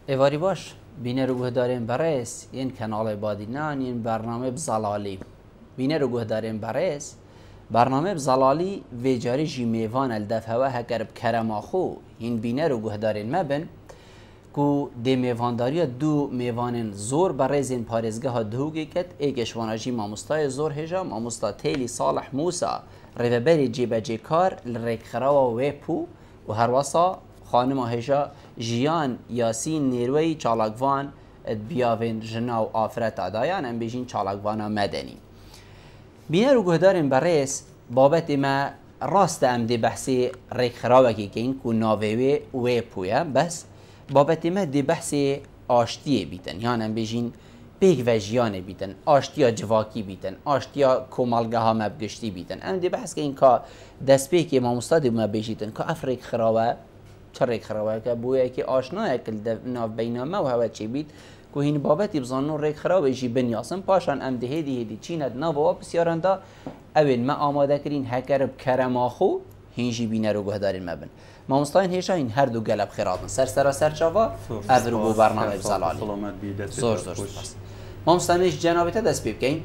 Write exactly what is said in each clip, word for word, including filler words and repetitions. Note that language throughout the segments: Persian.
ایواری باش بینه رو گوه داریم برس این کانال بادینان این برنامه بزلالی بینه رو گوه داریم برس برنامه بزلالی ویجاری جی میوان الدفه و هکر بکرم آخو این بینه رو گوه داریم مبن کو دی میوانداری دو میوان زور برز این پارزگاه ها دوگی کت ایکش واناجی ماموستای زور هجا ماموستا تیلی صالح موسا ریوبری جیب جی کار لریک خراو ویپو و هر واسا خانم هجا جیان یاسین نیروی چالاکوان بیاوین جناو آفرت آدایان ام بیجین چالاکوانا مدنی بینه رو گهدارین برس بابت ما راست ام دی بحثی ریک خراوه که این کو ناویوی ویپویا بس بابت ما دی بحثی آشتیه بیتن یعنی ام بیجین بیگ و جیانه بیتن آشتیا جواکی بیتن آشتیا کومالگه ها مبگشتی بیتن ام دی بحث که این که دست بی که ما مستادی ما بیجیتن که افریک خراوه چرک خراوه که بویا که آشناه کل ناف بینامه و هوا چی بید که این بابتی بزنو ریک خراوه جی بنیاسم پاشان ام ده هدی هدی چیند ناوا بسیاران دا اول ما آماده کرین هکر بکرم آخو هینجی بینه رو گه دارین مبن ما مستاین هیچا این هر دو گلب خیراتن سر سر سر چاوا ادرو بو برنامه بزلالی زور زور سپاس ما مستاینش جنابیت دست بی بکین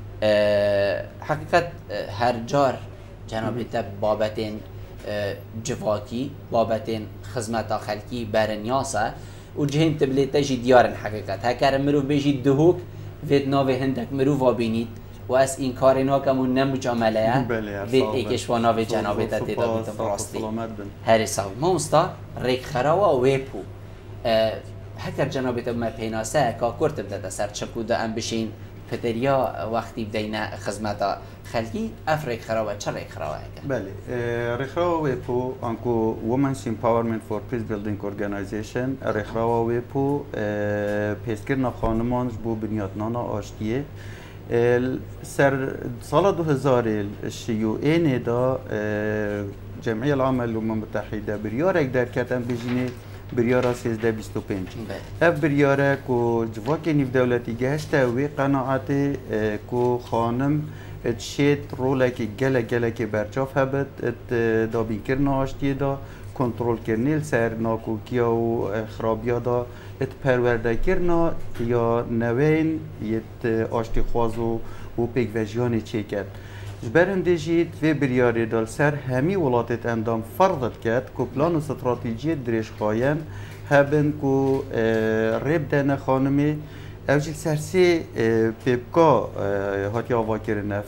حقیقت هر جار جنابیت بابتین جواکی بابتین خدمت خلکی برنیاسه و جهین تبلیت جی دیارن حقیقت هکر مرو بیجی دهوک وید ناوی هندک مرو وابینید و از این کار ناکمون نمجامله وید ایکش و ناوی جنابیت تیدا بیتم راستی هری ساوی ما مستا ریک خراوا ویپو هکر جنابیت ما پیناسه که کرتم داده سر چکو دا ام بشین پدریا وقتی بدینا خدمت خلکی افریک خراوه چه ریک خراوه هکر؟ بله ریک خراوه ویپو انکو Women's Empowerment for Peace Building Organization ریک خراوه ویپو پیشگرنا خانمانش بو بنیادنانا آشتیه سر سال دو هزار شیو این دا جمعیه العامة للأمم المتحدة بريارك در كتن بجيني بريارة سيزده بیست و پنج اف بريارة كو جواكي نيف دولتي جهشتا وي قناعتي كو خانم تشيت رولكي جلا جلا كي برچاف هبت ات دابين كرنا آشتيه دا کنترل کرنیل سر ناکوکیا و خرابیا دا ات پرورده کرنا یا نوین یت آشتی خوازو و پیک وجیان چه کرد جبرنده جید و بریاری دال سر همی ولاتت اندام فرضت کرد که پلان و استراتیجی درش خواین هبن که ریب دانه خانمی اوجیل سرسی پیبکا هاتی آوا کرنه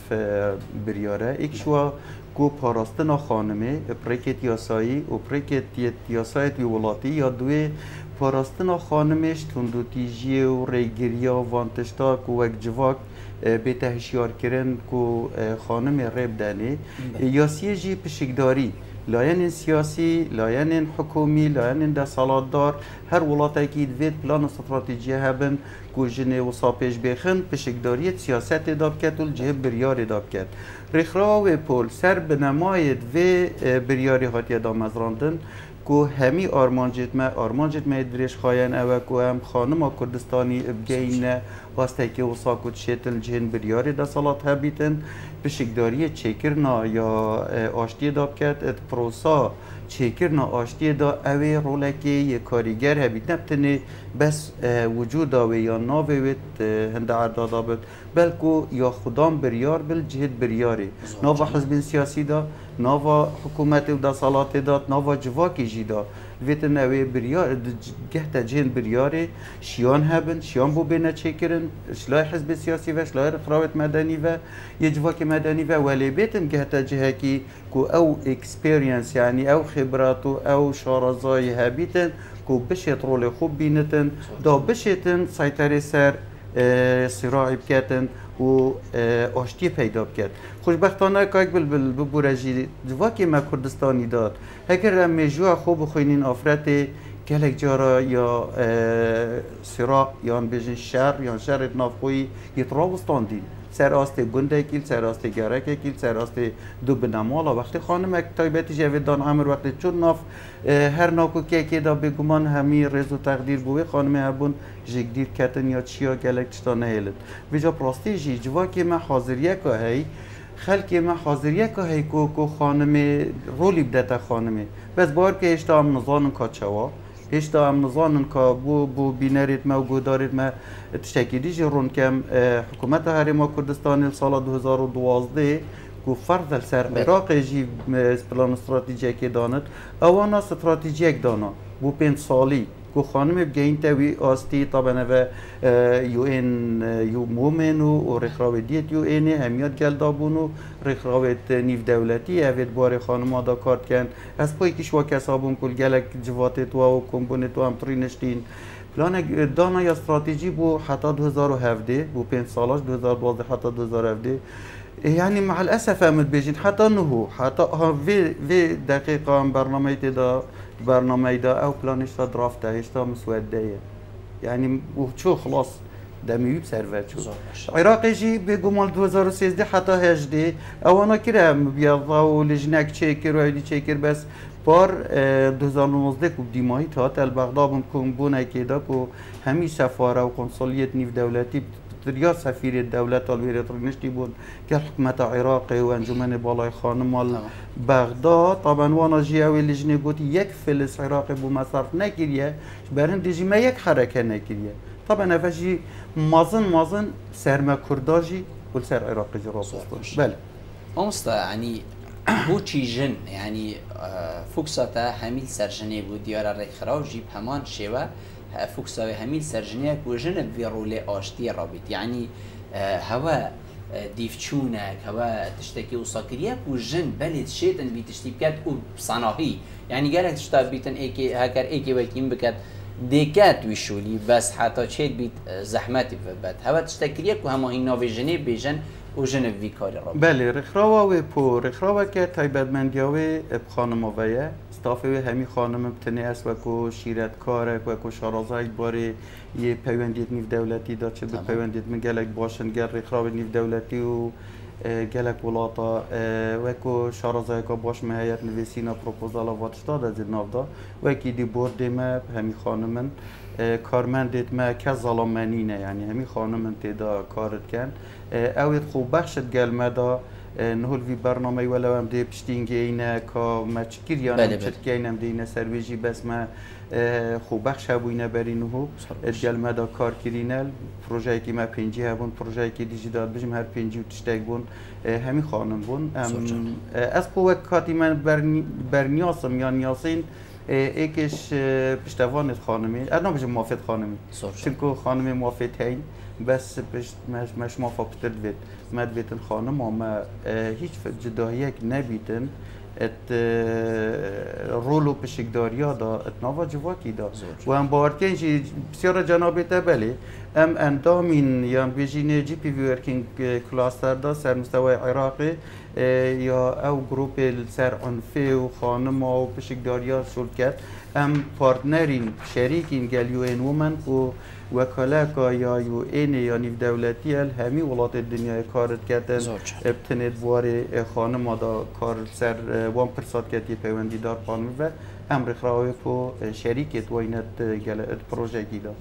بریاره ایکشوا کو پاراستنا خانمه پریکت یاسایی و پریکت یاسایی توی ولاتی یا دوی پاراستنا خانمش تندوتیجی و ریگریا وانتشتا کو وک جواک به تهشیار کرن کو خانم ریب دانه یاسیه جی پشکداری لاین سیاسی، لاین حکومی، لاین دستالدار هر ولاتی که دوید پلان استراتژی هبن که جنه و صاپش بخن پشکداریت سیاست داب کرد و جه بریاری داب کرد. رخرا و پول سر بنماید و بریاری هاتی دام از راندن که همی آرمانجت ما آرمانجت ما درش خواین او که هم خانم کردستانی بگین واسطه که وسا کد شتل جهن بریاری دستالات هبیتن پشکداری چکرنا یا آشتی داب کرد ات پروسا چکرنا آشتی دا اوی رولکی یک کاریگر هبید نبتنه بس وجود آوی یا ناوی هنده عردادا بید بلکو یا خدام بریار بل جهد بریاری ناوا حزب سیاسی دا ناوا حکومت و دا صالات داد ناوا جواکی جی دا ویتن اوی بریار گهت جهن بریاری شیان هبن شیان بو بینه چکرن شلای حزب سیاسی و شلای رخراوت مدنی و یه جواکی مدنی و ولی بیتن گهت جهکی کو او اکسپریانس یعنی او خبرات او شارزای هبیتن کو بشت رول خوب بینتن دا بشتن سیطره سر صراعی بکتن و آشتی پیدا بکرد خوشبختانه که بل بل ببرجی جواکی ما کردستانی داد اگر میجوا خوب خوینین آفرت گلک جارا یا صراع یا بیشتر شر یا شر نافخوی یتراوستان دین سر آست گنده کیل سر آست گرک کیل سر آست دو بنمالا وقتی خانم اکتایبتی جویدان عمر وقتی چون ناف هر ناکو که که دا بگمان همی رز و تقدیر بوی خانم هبون جگدیر کتن یا چیا گلک چتا نهیلد ویجا پراستی جی جوا که ما حاضریه که هی خلقی ما حاضریه که هی که خانم رولی بدتا خانمه بس بار که اشتا هم نظانن کچوا هشتا هم نظانن که بو بو بینرید ما و گودارید ما تشتکی دیجی رون کم حکومت هرما کردستان سال دو هزار و دوازده کو فرض سر عراق جی پلان استراتژیک دانت اوانا استراتژیک دانا بو پنج سالی کو خانم بگین توی آستی طبعا و یو این یو مومنو و رخراوی دیت یو اینه همیاد گلدابونو رخراویت نیف دولتی اوید بار خانم آدا کارت کن از پای کش و کسابون کل گلک جواتت و کمپونت و هم ترینشتین پلان دانا یا استراتژی بو حتی دو هزار و هفده بو پنج سالاش دو هزار و دوازده حتی دو هزار و هفده يعني مع الاسف امد بيجين حتى انه حتى في في دقيقه برنامج دا برنامج دا او بلانش دا درافته هشتا مسوده يعني وشو خلاص دمي بسيرفر شو عراق يجي بيقوم مال دو هزار و سیزده حتى هجده او انا كده بيضا ولجنك تشيكر وهيدي تشيكر بس بار دو هزار و نوزده کو دیمایی تا البغداد بون بونه كده کو همي سفاره و قنصليه نيف دولتي دریا سفیر دولت الویرت نشتی بود که حکومت عراق و انجمن بالای خانم بغداد طبعا وانا جی اوی لجنه گوتی یک فلس عراق بو مصرف نکریه برن دیجی ما یک حرکه نکریه طبعا افجی مازن مازن سرما کرداجی و سر عراق جی راست بله امستا يعني بو چی جن يعني فوکساتا همیل سرجنه بود دیار رخراو جیب همان شیوه فوکساوی همیل سرجنه کو جن ویرول آشتی رابط يعني هوا دیفچونک هوا تشتکی و ساکریه کو جن بلد شیطن بی تشتی بکد و صناهی يعني گرک تشتا بیتن ایکی هکر ایکی وکیم بکد دیکت ویشولی بس حتی چید بیت زحمتی بد هوا تشتکریه کو همه این ناوی جنه بیجن و جن وی کاری رابط بله رخراوا و پو رخراوا که تایبدمندیاوی خانماویه استافه همی خانم بتنی است و کو شیرت کاره و کو شارازای باری یه پیوندیت نیف دولتی دا چه به پیوندیت من گلک باشن گر رخراو نیف دولتی و گلک ولاتا و کو شارازای که باش مهیت نویسینا پروپوزالا واتشتا از نافدا و کی دی بورد ما همی خانمن کارمندت ما که ظلمانینه یعنی همی خانمن تدا کارت کن اوید خوب بخشت گل مدا نهول وی برنامه ولا هم دی پشتینگی اینه که ما چکریانم چتکی اینم دینه سرویجی بس ما خوب بخش هبوینه بری نهو گل مدا کار کرینل پروژه که ما پنجی هبون پروژه که دیجی داد بجم هر پنجی و تشتک بون همی خانم بون از قوه کاتی من برنیاسم یا نیاسین ایکش پشتوانت خانمی ادنا بجم موافد خانمی چونکو خانمی موافد هین بس پشت مش مش موافق تدوید مد بیتن خانم اما هیچ جداییک نبیتن ات رولو پشکداریا دا ات نوا جواکی دا و هم باورکن جی بسیار جنابی تبلی ام اندامین یا بیجین جی پی وی ورکینگ کلاستر دا سر مستوى عراقی یا او گروپ سر عنفی و خانم و پشکداریا شرکت ام پارتنرین شریکین گل یو این وومن و وکالت یا یو این یا نیف دولتی همی ولات دنیای کارت کردن ابتنید واری خانم دا کار سر وان پرسات کتی پیوندی دار خانم و هم رخراوی کو شریکت و اینت گل پروژه گیدا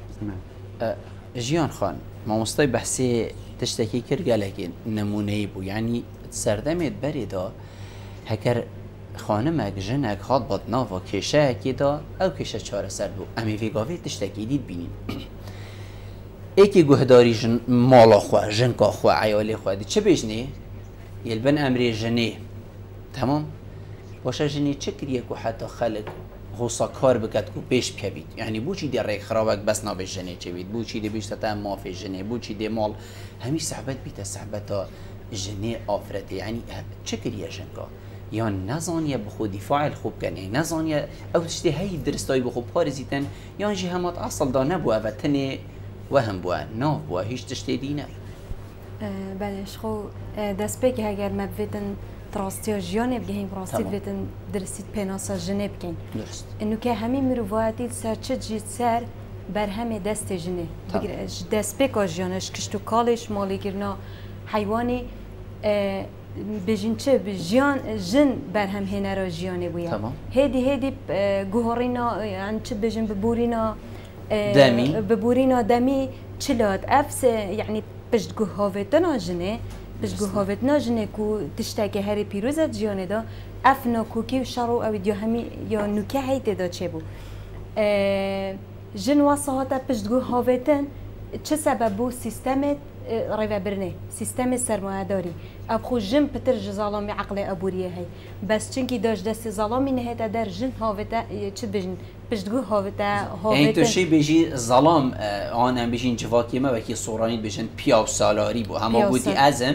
جیان خان ما مستای بحثی تشتکی کر گلگی نمونه بو یعنی سردمت بری دا هکر خانمک جنک هات باد ناوا کشه کی دا او کشه چاره سر بو امی ویگاوی تشتکی دید بینین ایکی گهداری جن مالا خواه جنکا خواه عیالی خواه دی چه بیجنی؟ یلبن امری جنی تمام؟ باشه جنی چه کریه که حتی خلق غوصا کار بکد که پیش بکبید یعنی بو چی دی ریک خرابک بس نابه جنی چه بید بو چی دی بیشتا تا مافی جنی بو چی دی مال همی صحبت بیتا صحبتا جنی آفرته یعنی چه کریه جنکا؟ یا نزانیه بخو دفاع خوب کنه نزانیه او تشتی هی درستایی بخو پارزیتن یا جی همات اصل دا نبوه و تنه وهم بوه ناف بوه هیچ تشتی دینه بلش خو دست بگه اگر ما بودن تراستیا جیانه بگهیم راستی بودن درستید پیناسا جنه بگین درست انو که همین مروفاتی سر چه جید سر بر همه دست جنه دست بگه جیانش کشتو کالش مالی گرنا حیوانی بجین چه بجیان جن بر هم هنر جیانه بویا هدی هدی گوهرینا یعنی چه بجین ببورینا دمی ببورینا دمی چلات افس یعنی بجد گوهاوتنا جنه بجد گوهاوتنا جنه کو تشتاقی هری پیروزت جیانه دا افنا کوکی و شرو او دیو همی یا نوکه هیت دا چه بو جن واسهاتا پشتگو هاوتن چه سبب بو سیستمت ريفا برني سيستم السرمایه‌داری اب خو جن پتر ظالمی عقل ابوریه هی بس چنکی داش دست ظالمی نهتا در جن هاوتا چه بجن پشتگو هاوتا هاوتا این تو شی بجی ظلام آن هم بجین جواکی ما وکی صورانی بجن پیاو سالاری بو همه بودی ازم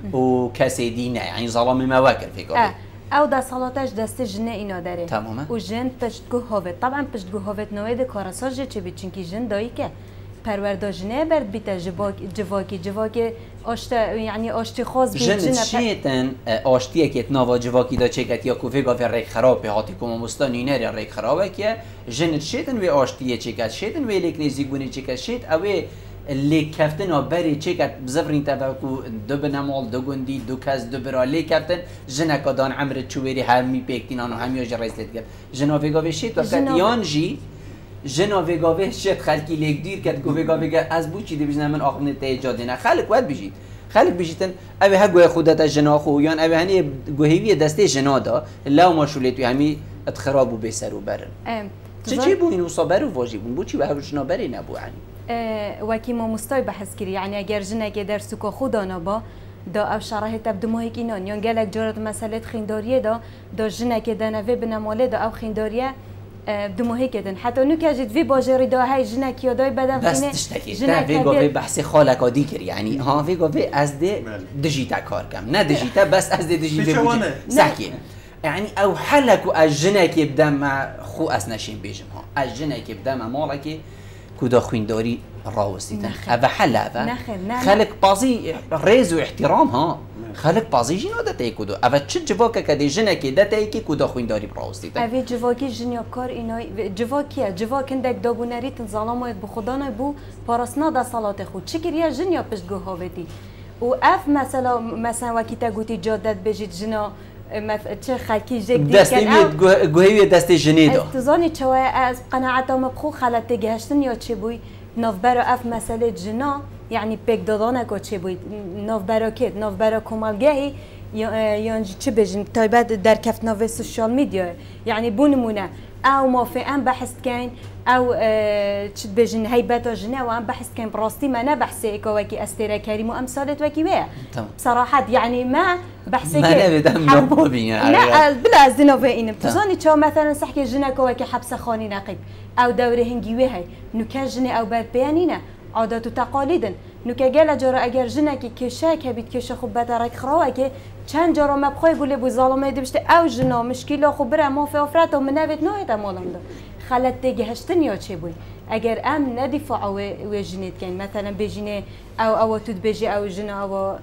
و کسی دی نه یعنی ظلامی ما وکر فکر او دا صلاتش دست جن اینا داره تماما و جن پشتگو هاوت طبعا پشتگو هاوت نوید کارساج چه بی چنکی جن دایی که پرورداش نبرد بیت جواک جواکی جواکی آشت یعنی آشتی خاص بیت جن چیتن آشتیه که نوا جواکی دا چکت یا کوفی گاف ریک خرابه هاتی کوم مستانی نری ریک خرابه که جن چیتن و آشتیه چکت شیتن و لیک نزیک بونی چکت شیت اوی لیک کفتن و بری چکت بزفرین تفکو دو بنمال دو گندی دو کس دو برا لیک کفتن جن کدان عمر چویری همی پیکتینان و همی آج رئیس لید کرد جن آفی گاف شیت و کت یانجی جنا وگاوه شد خلکی لیک دیر کرد گو وگاوه از بو چی دی بجنه من آخرین تیجاده نه خلق باید بجید خلق بجیدن اوه ها گوه خودت جنا خو یان اوه هنی گوهیوی دسته جنا دا لاو ماشولی توی همی اتخرابو بیسرو برن چه چی بو اینو صابرو واجی بون بو چی به هر جنا بری نبو هنی وکی ما مستای بحث کری یعنی اگر جنه که در سوکا خدا نبا دا او شرایط تبدو ماهی اینان یان گلک جارت مسئله خینداریه دا دا جنه که دنوه بنماله دا او خینداریه دموهی کردن حتی نو که جد وی باجری دا های جنکی یادای بدن بس تشتکی ده وی گاوی بحث خالق آدی کری یعنی ها وی گاوی از ده دجیتا کار کم نه دجیتا بس از ده دجیتا بودی سحکی یعنی او حلکو از جنکی بدم خو از نشین بیجم ها از جنکی بدم مالکی کدا خوینداری راوستیدن او حل او خلق بازی ریز و احترام ها خلق بازی جنا دته کدو او چه جواکه کدی جنه کی دته کی کدا خوینداری راوستیدن او جواکی جنیا کار اینای جواکیه جواکندک دابونری تن ظلامت بو خدا نه بو پاراسنا د صلات خود چکریا جنیا پشت گوهاوتی و اف مثلا مثلا وقتی گوتی جادت بجید جنا چه خلکی جک دی دستی گوهی دستی جنیدو تزانی چوای از قناعتم بخو خلت گهشتن یا چه بوی نوبر اف مسئله جنا یعنی پک دادن کو چه بوی نوبر کت نوبر کمالگاهی یا چه بجن تایبت در کف نو سوشال میدیا یعنی بونمونه او ما في ام بحث كاين او چه بجن هيبت جنا وام بحث كاين براستي ما انا بحثي كوكي استيرا كريم وامثالت وكي ويا بصراحه يعني ما بحثي ما نبدأ نبوبين لا بلا زينوفين بتظني تشو مثلا صحكي جنا كوكي حبس خاني نقيب او دوره هنجي وهي نكا جنا او باب بيانينا عادات وتقاليد نکه گل جارا اگر جنه کی کشه که بید کشه خوب بترک خراه که چند جارا مبخوی گله بو ظالمه دبشته او جنا مشکل خو بره ما فی افراد و منویت نویت مالم ده خلت دیگه هشتن یا چه بوی اگر ام ندفاع و و جنیت کن مثلا بجینه او او تود بجی او جنا او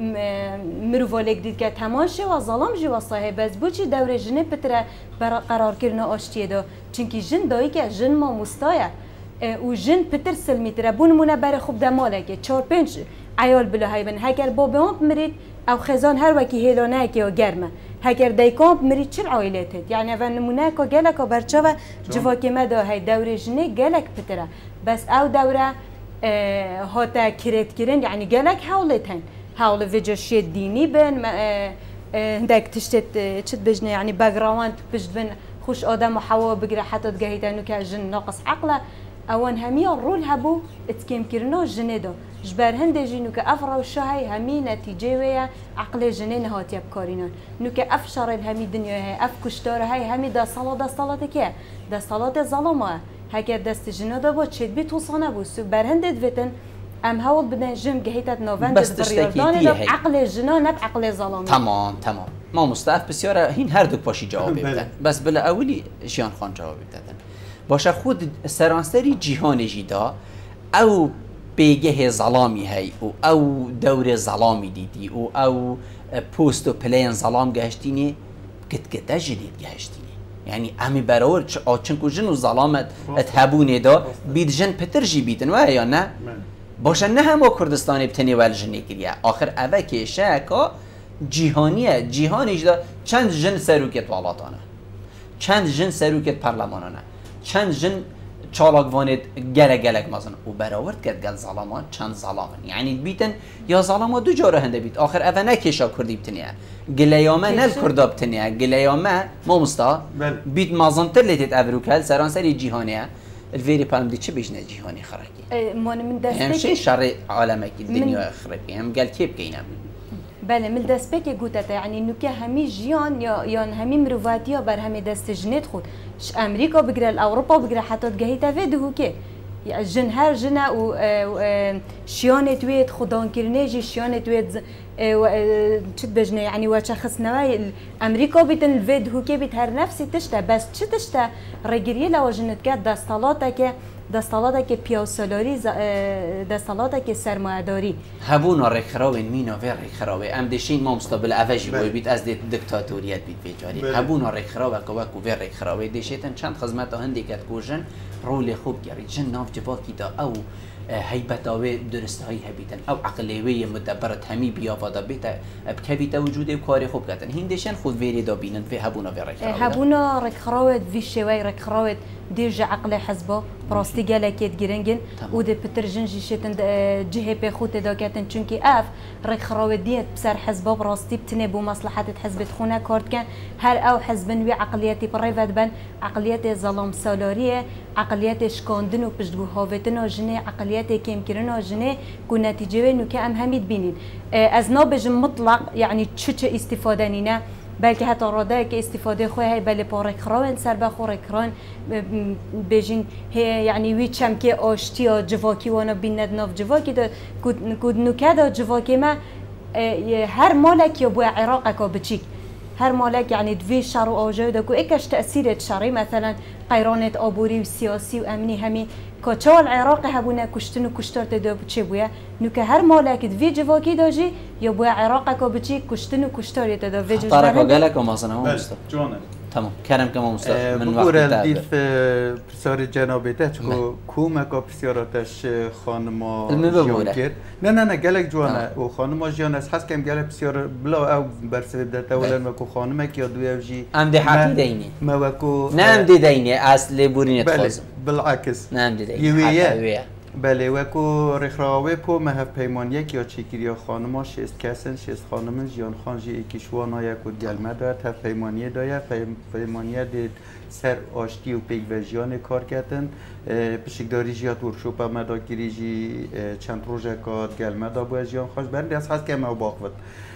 مروالک دید که تماشه و ظالم جو صاحب از بوچی دوره جنه پتره قرار کردن آشتیه ده چونکی جن دایی که جن ما مستایه و جن پتر سلمی تره بون مونه بر خوب دماله که چهار پنج عیال بله های بن هگر بابام مرید او خزان هر وکی هیلانه که گرمه هگر دیکام مرید چه عائلته یعنی اول نمونه که گلک و برچه جواکی مدا های دوره جنه گلک پتره بس او دوره هاتا کرد کرن یعنی گلک حولتن حول وجهشی دینی بن هندک تشتت چت بجنه یعنی باگراوند بجد بن خوش آدم و حوا بگیره حتی دگهیتنو که جن ناقص عقله اوان همي الرول هبو اتكيم كرنو جنيدو جبر هند جينو كافرا وشاي همي نتيجه ويا عقل جنين هات يبكارينان نو كافشر الهمي دنيا هي اف كشتار هاي همي دا صلاه دا صلاه كي دا صلاه ظلمه هكر دست جنودا با تشد بي توصانه بو بر هند دفتن ام هول بدن جم جهيتت نوفند برياردان عقل جنان بعقل ظلمه تمام تمام ما مستعف بسیار هین هر دو پاشی جواب بدن بس بلا اولی جیان خان جواب بدن باشه خود سرانسری جهان جیدا او بیگه ظلامی هی او او دور ظلامی دیدی او او پوست و پلین ظلام گشتینی کت کت جدید گشتینی یعنی امی برای چون که جن و ظلامت اتهبونه دا بید جن پتر جی بیدن و یا نه باشه نه همه کردستانی بتنی ول جنی کریه آخر اوه که شکا جهانیه جهانیش دا چند جن سروکت والاتانه چند جن سروکت پرلمانانه چند جن چالاک وانت گله گلک مثلا و براورد کرد گل ظلمان چند ظلامن یعنی بیتن یا ظلما دو جاره هنده بیت آخر اوه نکیشا کردی بتنیه گلیامه نل کردا بتنیه گلیامه ما مستا بیت مازنتر لیتت ابروکل سرانسری جیهانیه الفيري بالم دي تشبيش نجيهاني خركي من من دستك هم شيء شر عالمك الدنيا خركي هم قال كيف كينا بله من دستك قلت يعني انه كهمي جيان يا يا همي مروفاتيا بر همي دست جنت خود ش امريكا بقرا اوروبا بقرا حتى تجهيتا فيدو كي يعني جن هر جنا و شيانه تويت خدان كرنيجي شيانه تويت شت بجنه يعني وشخص نواي امريكا بيتن الفيد هو كي بيت هر نفسي تشتا بس شت تشتا رجري لو جنت كات دستالاتك دستالاتك بيوسولاري دستالاتك سرمایه‌داری هبونا رخراوین مینا و رخراوی ام دشین ما مستقبل افشی بوی بیت از دیکتاتوریت بیت بیجاری هبونا رخراو کوک و رخراوی دشیتن چند خدمت هندی کت کوژن رول خوب گری جن ناف جواکی دا او هیبتاوی درست های هبیتن او عقلیوی مدبرت همی بیافادا بیت بکبیت وجود کاری خوب کردن هندشن خود ویری دا بینن في هبونا و رخراوی هبونا رخراوی وی شوی رخراوی دیج عقل حزبا براستي جالكيت جرينجن ودي بترجن جيشتن جهه بخوت داكتن چونكي اف رك خراوديت بسر حزب براستي بتنبو مصلحه حزب خونه كارت كان هر او حزبن وي عقليتي بريفت بن عقليتي ظلام سالاريه عقليتي شكاندن وبجدو هاوتن جني عقليتي كيم كيرنا جني كو نتيجه انه كام هميد بينين از نابج مطلق يعني تش استفاده نينا بلکه حتی راده که استفاده خواه های بله پارک خراون سر بخور کران بجین یعنی وی چم که آشتی ها جواکی وانا بیند ناف جواکی دا کود نکه دا جواکی ما هر مالک یا بوی عراق که بچیک هر مالک يعني دوی شر و آجای دا کو اکش تأثیرت شری مثلا قیرانت آبوری و سیاسی و امنی همی کچال عراق هبونه کشتن و کشتار تدا بچه بویا نوکه هر مالک دوی جواکی داجی یا بویا عراق که بچی کشتن و کشتار تدا وجه طارق وقالك وما صنعوا مستر جوانا تمام كلام كمان مستر من وقت الديف بسيارة جنابته چكو كوما كا بسيارتش خانما جيان كير نه نه نه گلک جوانا و خانما جيان از حس كم گلک بسيارة بلا او برسبب دتا ولا مكو خانما كيا دوی وجي ام دي حقي ديني ما وكو نعم دي ديني اصل بورين تخوزم بالعكس نعم دي ديني يويه بله وکو رخراوی پو مهف پیمانیه که چیکیریا خانما شست کسن شست خانمن جیان خان جی اکیشوانا یک و گلمه دارد هف پیمانیه داید پیمانیه دید سر آشتی و پیگ و جیان کار کردن پشکداری جیات ورکشوپا مدا گیری جی چند روژه کار گلمه دا باید جیان خانش برندی از هست که ما باقود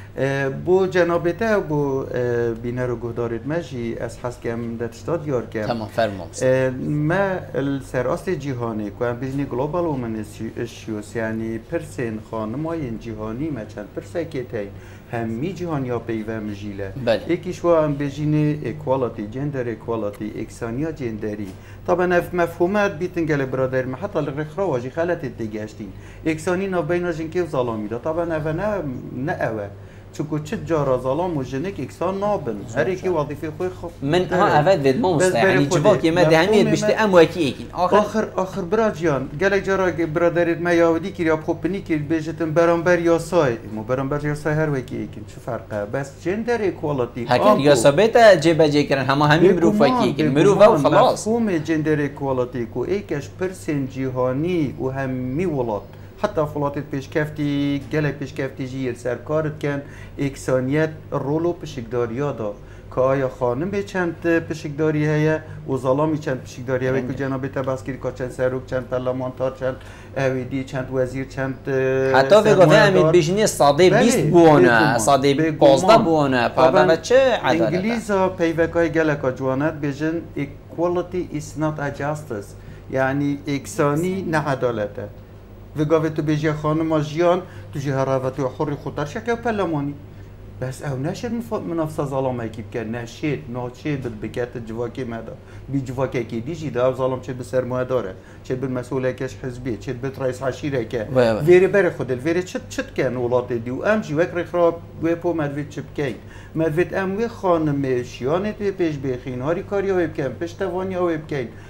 بو جنابته بو بینه رو گهدارید مجی از حس که هم دتشتا دیار کم تمام فرموم ما السراست جهانی که هم بیزنی گلوبال اومن اشیوس یعنی پرسین خانمای جهانی ما چند پرسه که تین همی جهانی ها پیوه مجیله یکیش و هم بیزنی اکوالیتی جندر اکوالیتی اکسانیا جندری طبعا اف مفهومات بیتن گل برادر ما حتی الرخرا واجی خلط دیگشتین اکسانی نا بین جنکی و ظلامی دا طبعا اف نه نه اوه چون چه جارا ظلام و جنک اکسان نابن هر یکی وظیفه خوی خوب من ها اول ود ما مستعمل جواکی ما دهمیت بشته ام واکی ایکین آخر آخر آخر براجیان گلک جارا برادرت ما یاودی کی یا خوبنی کی بجتن برانبر یا سای مو برانبر یا سای هر وکی ایکین چه فرقه بس جندر اکوالیتی هکر یا ثابت جبه جکرن همه همین مروف وکی ایکین مروف و خلاص مفهوم جندر اکوالیتی کو ایکش پرسن جهانی و همی ولات حتی فلاتت پیشکفتی گله پیشکفتی جیر سرکارت کن اکسانیت رولو پشکداریا دا که آیا خانم به چند پشکداری هیا و ظلامی چند پشکداری هیا که جناب تباسکری که چند سروک چند پرلمانتار چند اویدی چند وزیر چند حتی بگفته امید بیشنی ساده بیست بوانه ساده پازده بوانه پاوه چه عدالت انگلیزا پیوکای گله که جوانت بیشن equality is not a justice یعنی اکسانی نه عدالته و گاوه تو بیجی خانم جیان تو جی هراوتی و حری خودتر شکه و پلمانی بس او نشد منافسه ظلام اکیب که نشد ناچه بد بکت جواکی مدا بی جواکی که دیجی ده او ظلام چه به سرمایه داره چه به مسئول اکش حزبی چه به رئیس عشیره که ویری بره خود ویری چت چت کن ولات دی و ام جی وک رخرا و پو مدوید چپ کین مدوید ام وی خانم شیانت پیش بخین هاری کاری او بکن پشتوانی او بکن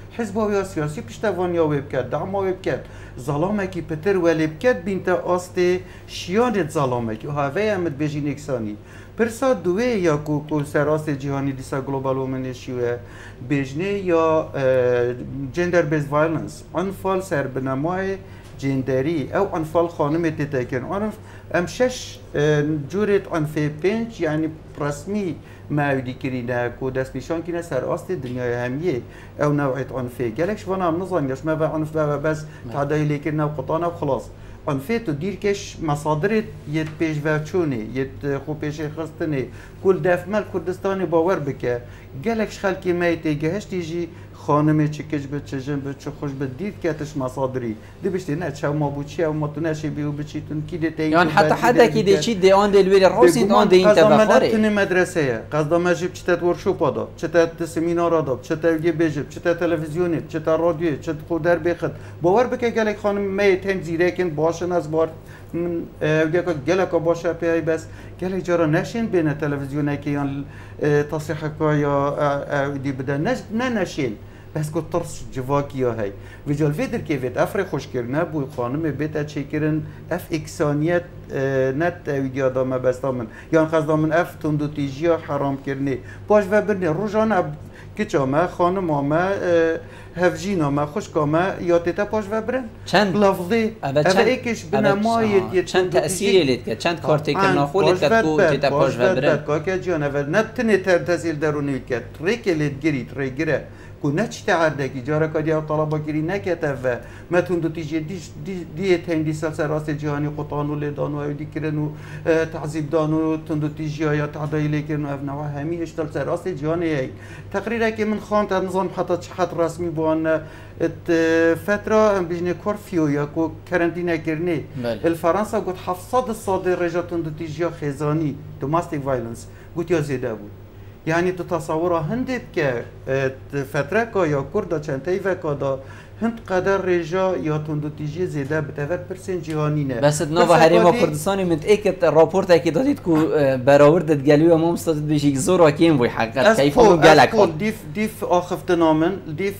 حزب و سیاسی پشتوانی وی بکرد دعم وی بکرد ظلامه کی پتر ولی بکرد بینت آست شیانت ظلامه کی هاوی امد بجین اکسانی پرسا دوی یا کو کو سراست جهانی دیسا گلوبال وومنشیوه بجنه یا جندر بیس وایلنس انفال سر بنمای جندری او انفال خانم تتکن آن ام شش جورت انفی پنج یعنی رسمی معودی کرینه کو دست نشان کنه سر آست دنیای همیه او نوعیت انفی گلک شوانا هم نظام یش ما و انف و بس تعدایی لیکرنه و قطانه و خلاص انفی تو دیر کش مصادرت یت پیش و چونه یت خو پیش خستنه کل دفمل کردستانی باور بکه گلکش خلکی میتی گهشتی جی خانمه چه کج به چه جن به چه خوش به دید کتش مصادری دی بشتی نه چه ما بوچی او ما تو نشی بیو بچی تون کی دی تین یعنی حتی حدا کی دی چی دی آن دلویر روسین آن دی این تبخاره قصد مدرسه قصد مجب چه ورشوپ دا چه تا سمینار دا چه تا یه بیجب چه تا تلویزیونی چه تا رادیو چه خود در بخد باور بکه گلک خانم میتین زیرکن باشن از بار اوگه گلک باشه پیای بس گلک جارا نشین بین تلویزیونه که یان تصحیح یا دی بده نه نشین بس کو ترس جواکی هی ویجال فیدر که وید افر خوش کرنه بوی خانم بیت چه کرن اف اکسانیت نت ویدیو دامه بستامن یان خز دامن اف تندو تیجیا حرام کرنه باش و برنه روزانه کچامه خانم آمه هفجین آمه خوش آمه یادتا پاش و برن چند لفظی اوه ایکش بنمایید چند تأثیری لید که چند کارتی که ناخولید که کو تیتا پاش و برن که جان اوه نتنی ترتزیل درونی که تریک لید گری تریگره كنا تعرض كي جارك ديال الطلبة كري نكتة ما تندو تيجي دي دي تين دي سلسلة راس جهاني قطان ولا دانو أو دي كرنو تعذيب دانو تندو تيجي يا تعدي لكنو أبنا وهمي اشتغل سر راس جهاني هي تقريبا كي من خان نظام حتى حت رسمي بوان فترة بيجني كورفيو يا كو كارنتينا كرني الفرنسا قلت حفصد الصادر رجع تندو تيجي خزاني دوماستيك فايلنس قلت يا زيد أبو يعني تتصورها هندب که فتره که یا کرد چند تیوه که دا هند قدر رجا یا تندو تیجی زیده بتوت پرسن جهانی نه بس نوبا هریما کردستانی من ایکت راپورت اکی دادید که براورد گلوی ما مستاد بشی زور اکیم بوی حقیقت کیف اون گلک خود دیف دیف آخفت نامن دیف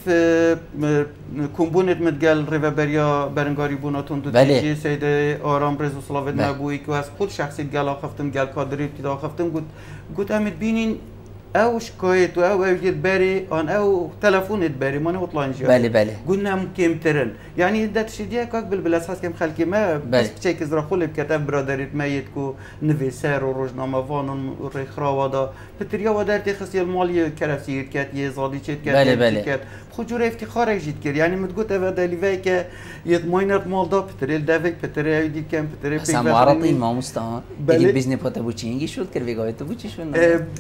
کمبونت متگل ریوبریا برنگاری بونا تندو تیجی سید آرام رزو صلاوت نبوی که از خود شخصی گل آخفتم گل کادری تید آخفتم گود گود امید بینین او شكايت او او بري ان او تلفونت بري ماني وطلعن جا بله بله قلنا ممكن ترن يعني دات شديا كاك بالاساس كم خلكي ما بس تشيك زرا خول بكتاب برادرت ميت كو نفيسار وروجنامه فان ريخرا ودا بتريا ودارتي خصي الماليه كراسي كات يزادي تشيت كات بله بله كات خجور افتخار جيت كير يعني متقوت افا داليفاك يتماينر مال دا بتريل دافك بتريا دي كام بتريا بس معرضي ما مستعان يجي بيزني بوتا بوتشينجي شو كير بيغاوي تو بوتشي شو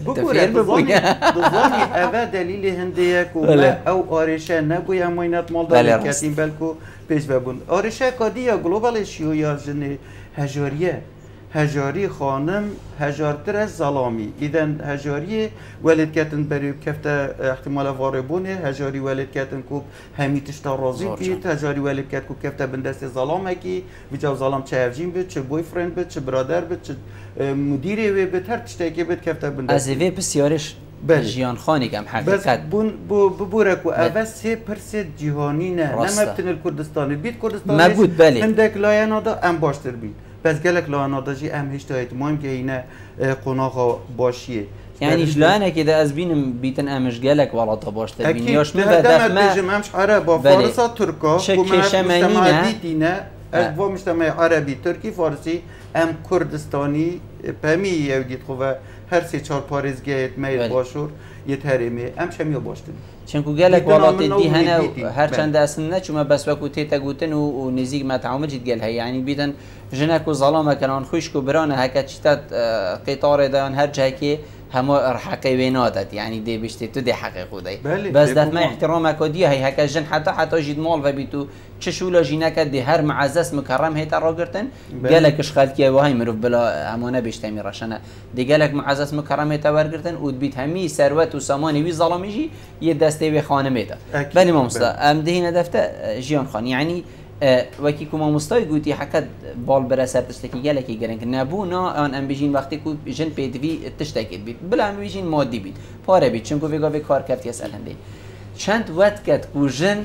بقول بظني أبا دليل هندية كوما أو أريشة نبويا ماينات مالدار كاتين بالكو بيش بابون أريشة كادية جلوبال شيو يا جني هجارية هجاري خانم هجارتر از ظلامی إذن هجاري ولد كاتن بريو كفتا احتمال فاربونه هجاري ولد كاتن كوب همي تشتا راضي بيت هجاري ولد كات كوب كفتا بندست ظلام اكي بيجاو ظلام چه هفجين بيت چه بوي فرند بيت چه برادر بيت چه مديري وي بيت هر تشتاكي بيت كفتا بندست از وی بسیارش جیان خانی کم حقیقت بون ببورك و سه پرسه جهانی نه نمبتن الكردستاني بيت كردستاني مبود بله هندك لايانا دا ام باشتر بيت بس قالك لو انا داجي ام هيش تايت مهم که اینه قناغا باشیه يعني جلانه كده از بينم بيتن امش قالك ولا طباش تبين ياش ما بدف ما بيجم امش عربا فارسا تركا ومجتمع ديتنا از با مجتمع عربي تركي فارسي ام كردستاني بامي يوديت خوفا هر سي چهار پاريز گيت ميل باشور يتهرمي ام شميو باشتن چنكو قالك والله تدي هنا هر چند اسنه چما بس وكو تيتا گوتن و نزيق ما تعامل جد قالها يعني بيتن جنك و ظلامه كانون خوشك و برانه هكا چتات قطار دان هر جهكي هما حقي وينادت يعني دي بيشتي تو دي حقيقو دي بس دات ما احترامك ودي هي هكا جن حتى حتى جد مال فبيتو تشولا جينك دي هر معزز مكرم هي تراغرتن قالك اش خالتي وهي مروف بلا امانه بيشتمي رشنا دي قالك معزز مكرم هي تورغرتن ود بيت همي ثروت و ساماني وي ظلاميجي يدستي وي خانميدا بني مامستا ام دهينا دفته جيان خان يعني وکی که ما مستای گویی حقیقت بال برای سر تشتکی گله کی گرنگ نبونا آن ام بیشین وقتی کو جن پیدوی تشتکید بید بلا ام بیشین مادی بید پاره بید چون کو ویگا وی کار کرد یس الهنده چند وقت کد کو جن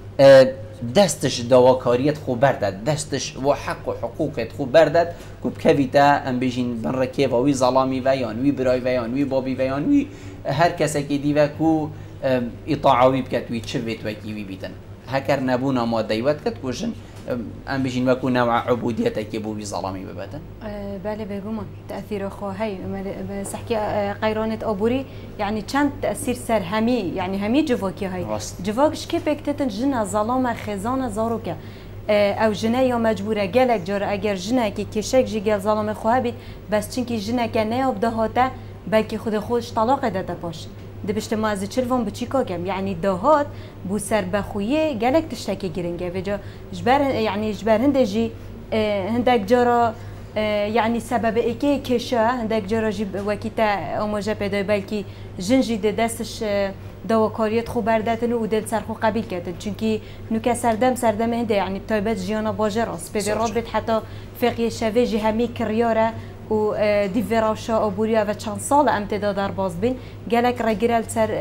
دستش دواکاریت خوب بردد دستش و حق و حقوقت خوب بردد کو بکویتا ام بجین بن رکیو وی ظلامی و یان وی برای و یان وی بابی و یان وی هر کسی که دیو کو اطاعوی بکت وی چه ویت وکی وی بیتن هکر نبونا ما دیوت کد کو جن ام بجین وکو نوع عبودیت که بو وی ظلامی ببتن بله بگومان تأثیر خواهی سحكي قيرانة أبوري يعني كان تأثير سر همي يعني همي جواكي هاي جواكش كيف بكتتن جنا ظلامة خزانة زاروكا او جنا یا مجبوره گلک جار اگر جنا که کشک جی گل ظلام خواه بید بس چون که جنا که نیاب دهاته بلکه خود خودش طلاق داده باش دبشت ما از چلوان بچی کاگم یعنی دهات بو سر بخویه گلک تشتکی گرنگه و جا جبر يعني جبر هندجي هندك جرا يعني سبب ايكي كشا هندك جرا جي وكيتا اموجا بدا بلكي جنجي دستش دواکاریت خوب برداتن و دل سرخو قبیل کردن چونکی نوکه سردم سردم هنده يعني تایبت جیانا باجه راست پیده رابط حتی فقیه شوه جی همی کریاره و دیویراشا آبوریا و چند سال امتداد در باز بین گلک رگیرل سر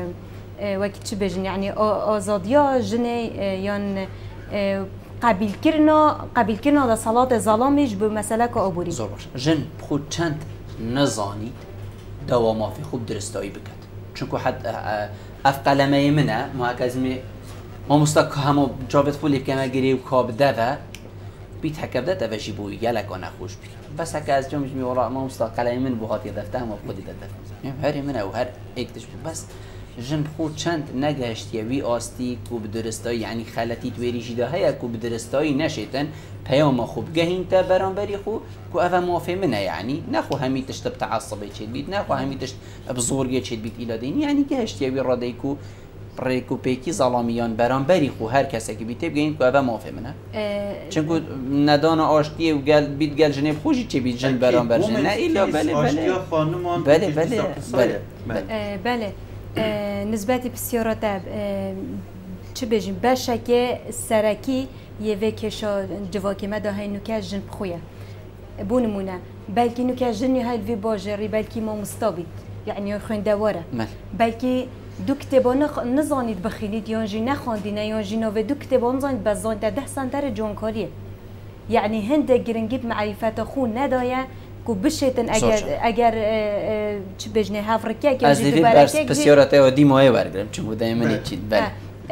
وکی چی بجن يعني آزادیا جنه یان قبیل کرنا قبیل کرنا دا صلات ظلامیش به مسئله که آبوری زور باش جن خود چند نزانید دواما فی خوب درستایی بکد چونکو حد اف قلمه منه ما اکازمی ما مستق همو جابت فولی بکنه گیری و کاب دوه بیت حکب ده دوه جیبوی گلک آنه خوش بید بس هک از جامش میورا ما مستق قلمه من بوهاتی دفته هم خودی دفته هر منه و هر اکتش بود بس جن خود چند نگشت وی آستی کو بدرستایی یعنی خلطی تویریشی ده هیا کو بدرستایی نشیتن پیام خوب گهین تا برانبری خو کو اوا موافق منه یعنی نخو همی تشت بتعصبی چید بید نخو همی تشت بزرگی چید بید ایلادین یعنی گشت وی رادی کو ریکو پیکی ظلامیان برانبری خو هر کسی که بیت بگین کو اوا موافق منه چون کو ندان آشتی و گل بیت گل جنب خوشی چه بیت جن برانبر جن نه ایلا بله بله بله بله بله بله نسبتی بسیارات چه بجیم باشه که سرکی یه وکشا جواکی مده های نوکه جن بخویه بونمونه بلکه نوکه جنی های الوی باجری بلکه ما مستابید یعنی خونده واره بلکه دو کتابان نزانید بخیلید یا جی نخواندینه یا جی نوه دو کتابان نزانید بزانید ده سنتر جانکاریه یعنی هنده گرنگیب معرفت خون ندایه کو بشیتن اگر اگر چه بجنه هفرکیه که از دیوی برس پسیارته و دیمایه برگرم چون بوده ایمانی چید بله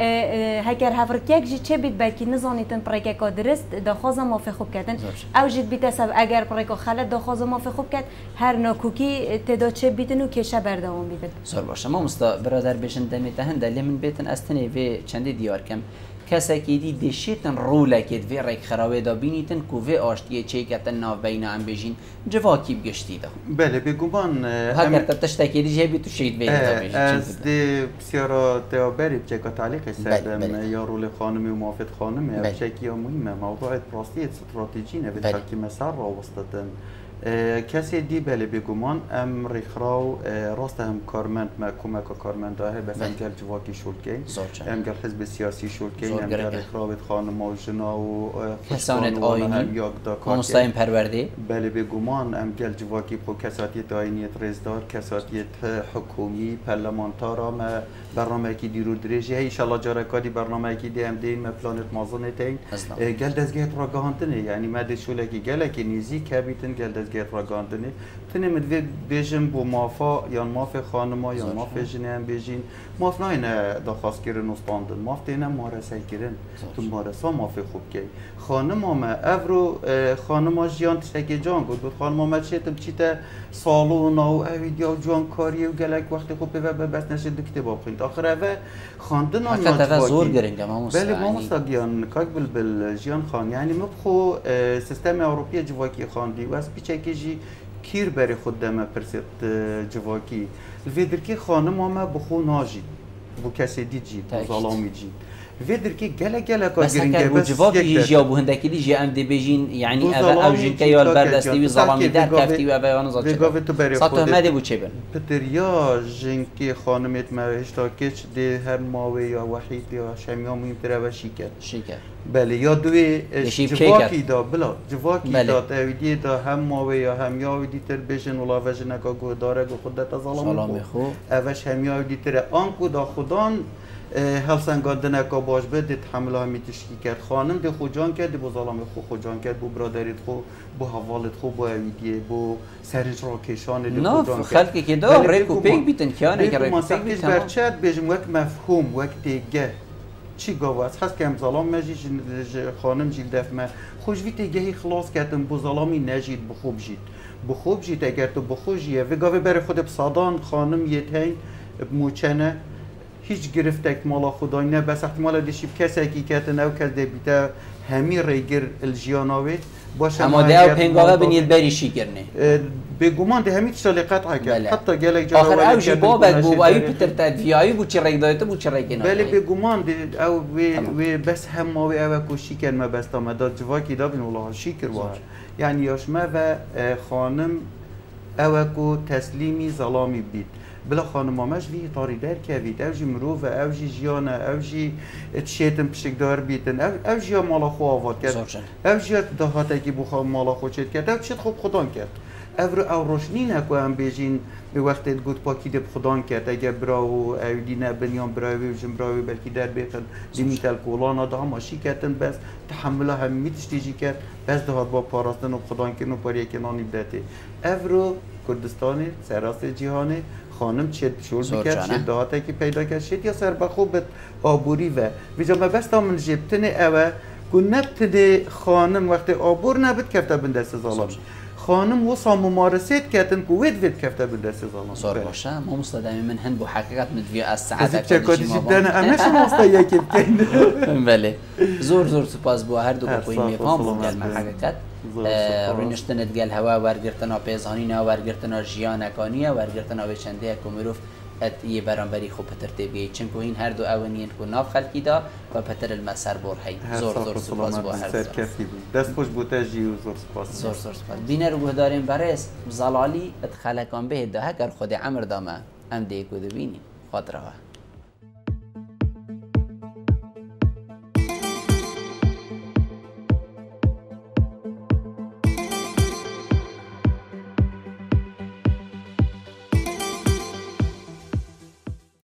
هکر هفرکیه جی چه بید بلکی نزانیتن پریکه که درست داخوازه مافه خوب کردن او جید بیت سب اگر پریکه خلط داخوازه مافه خوب کرد هر ناکوکی تدا چه بیتن و کشه بردوام بیتن زور باشه ما مستا برادر بشن دمیته هنده لیمن بیتن استنی وی چندی دیار کم کسی که دی دشیتن روله کد وی ریک خرابه دا بینیتن کو وی آشتیه چه کتن ناو بین هم بجین جواکی بگشتی دا بله بگومان هاگر تشتکی دی جه بی تو شید بین دا بجین از دی بسیارا تیابری بچه که تعلیق سردم یا رول خانمی و موافد خانمی بچه که مهمه موضوع پراستی استراتیجی نوید که مسار را وستدن کسی دی بله بگومان ام ریخراو راست هم کارمند ما کمک کارمند داره بس ام گل جواکی شولکی ام گل حزب سیاسی شولکی ام گل ریخراوت خانم و جنا و حسانت آینی مستقیم پرورده بله بگومان ام گل جواکی پو کساتیت آینیت رزدار کساتیت حکومی پرلمانتارا ما برنامه کی دیرو درجه ان شاء الله جارکادی برنامه کی دی ام دین ما پلانت مازون تین گل دزگیت را گاهندنه یعنی ما دشولکی گل کی نیزی کبیتن گل دزگیت را گاهندنه تنه مدوی بیجم بو مافا یا ماف خانما یا ماف جنه هم بیجین ماف نه نه دخواست کردن استاندن ماف دینا مارسه کردن تو مارسا ماف خوب کی خانما ما افرو خانما جیان تشکی جان بود خانما ما چیتم چیتا سالون و اویدیا جان کاری و گلک وقتی خوب به بس نشه دکته با خوند آخر اوه خواندن آن حتی زور گرنگه ما مستقیم بله ما مستقیم کاک بل بل جیان خان یعنی مبخو سیستم اروپی جواکی خواندی و از پیچه کجی کیر بری خود دم پرسید جواکی الفیدر کی خانم ما بخو ناجی بو کسی دی جی ظلامی جی الفیدر کی گله گله کار گرینگه بس جواکی جی ابو هندکی دی جی ام دی بجین یعنی اوه او جین که یال بردستی و ظلامی در کفتی و اوه آن زاد چه ساعت مده بود چه بن پتریا جین کی خانمت ما هشتا کچ دی هر ماوی یا وحید یا شمیام این تره و شیکر شیکر بله یا دوی جواکی دا بلا جواکی دا تاویدی دا هم ماوی یا هم یاویدی تر بشن ولا وجنکا گو داره گو خودت ظلام خو اوش هم یاویدی تر آنکو دا خودان هەڵسەنگاندنە کە باش بێت دێت حمل هەمی تشکی کرد خانم دێ خۆجان کرد بۆ زاڵامی خۆ خۆجان کرد بۆ برادریت خۆ بۆ هەواڵت خۆ بۆ ئەویدیە بۆ سەرنج ڕۆکێشانێ خەڵکێکی دا ڕێک و پێک بیتن کیانێکی ڕێک بەرچەت بێژم وەک مەفهوم وەک تێگە چی گاواز هەست کەم زەڵام مەژی خانم جیل دەفمە خۆشوی تێگەهی خلاص کردن بۆ زەڵامی نەژید بخۆ بژیت بخۆ بژیت ئەگەر تو بخۆژیە وێگاوێ بەرە خۆدە بسادان خانم یەتەین موچەنە هیچ گرفتێک ماڵا خوددای نە بەس احتمالە دشی کەسێکی کەتن ئەو کەس دەبیتە هەمی ڕێگر ژیاناوێت باشە ئەمادە ئەو پێنگاوە بنیت بەریشی کردنێ بێگومان دە هەمی تشتە لێقەت ئاکرد حتا گەلێک آخر ئەو ژی بابەک بوو ئەوی پتر تەدڤیایی بوو چی ڕێکدایێتە بوو چی ڕێکی نەدایێت بەلێ بێگومان ئەو وێ بەس هەماوێ ئەوە کوشی کردمە بەستەمەدا جواکی دابن وڵاهاشی کردواش یعنی یاشمە بە خانم ئەوە و تەسلیمی زەڵامی بیت بلا خانمامەش وی تاری دەرکەویت ئەوژی مرۆڤە ئەوژی ژیانە ئەوژی تشێتن پشکدار بیتن ئەو ژیا ماڵا خۆ ئاوات کرد ئەو ژیا داهاتێکی بۆ ماڵا خۆ چێت کرد ئەو چێت خۆ خوددان کرد ئەو ئەو ڕۆشنی نەکو ئەم بێژین بێ وەختێت گوت پاکی دە خوددان کرد ئەگە برا و ئەودینە بنیان براوی و ژمراوی بەلکی دەربێتن دیمیتەل کۆڵانە دا هەماشی کردن بەس تحملە هەمی تشتێژی کرد بەس دەهات بۆ پاراستن و خوددانکردن و پارێکێنانی بدەتێ ئەڤرۆ کوردستانی سەراستی جیهانی خانم چێت شۆر بکرد چێت داهاتێکی پیدا کرد شێت یا سەربەخۆ بێت ئابووری vە ویجا مەبەستا من ژێبتنێ ئەوە کو نەبتدێ خانم وەختێ ئابوور نەبت کەفتە بندەستە زاڵام خانم وەسا ممارسێت کردن کو وێت وێت کەفتە بندەستە زاڵام زۆر باشە مامۆستا دەمی من هەند بۆ حقیقت مدوی ئەس سەعادەکەدانە ئەمەش مامۆستا یەکێ بکەین بەێ زۆر زۆر سوپاس بۆ هەردوو بۆی مێپام بۆ گەلمە حقیقت ڕوونشتنت گەل هەوا وەرگرتنەوە پێزانینەوە وەرگرتنەوە ژیانەکانیە وەرگرتنەوە چەندەیە و مرۆڤ یه بەرامبەری خۆ پتر تێبگەیت چونکە هین هەردوو ئەوە نیەن و ناو خەلکیدا و پەتر المەسەر بۆ هەی زۆر زۆر سوپاس بۆ هەر دەست خۆش بوتەژی و زۆر سوپاس زۆر زۆر سوپاس بینەر و گوهدارێن بەڕێز زەڵالی ئەت خەلەکان بێت دا هەگەر خۆدی ئەمر دامە ئەم دەیەک و دەبینین خاترەوە